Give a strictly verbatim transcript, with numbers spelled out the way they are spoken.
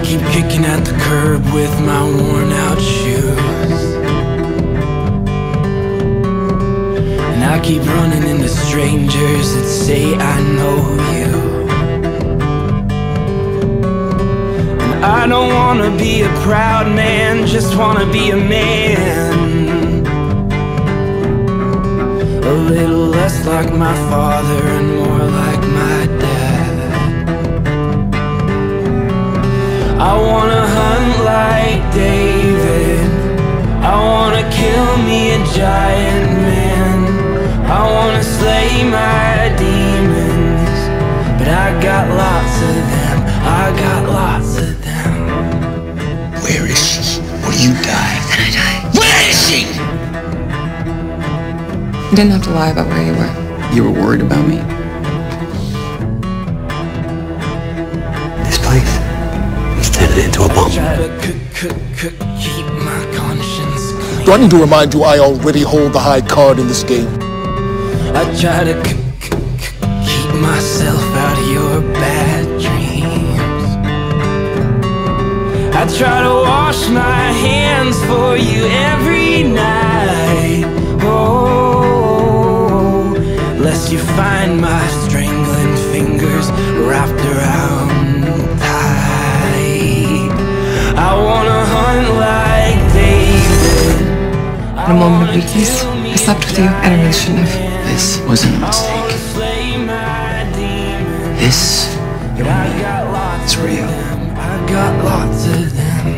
keep kicking at the curb with my worn out shoes, and I keep running into strangers that say I know you. And I don't wanna be a proud man, just wanna be a man, a little less like my father and more like my dad. I wanna hunt like David, I wanna kill me a giant man, I wanna slay my demons, but I got lots of them, I got lots of them. Where is she? Will you die? Can I die? Where is she? You didn't have to lie about where you were. You were worried about me? This place is turned into a bomb. Try to cook, cook, cook, keep my conscience clean. Do I need to remind you I already hold the high card in this game? I try to c c c keep myself out of your bad dreams. I try to wash my hands for you every night. Oh, lest you find my strangling fingers wrapped around tight. I wanna hunt like David. In a moment of weakness, I slept with you. I don't really shouldn't have. This wasn't a mistake. This, you and me, it's real. I got lots of them.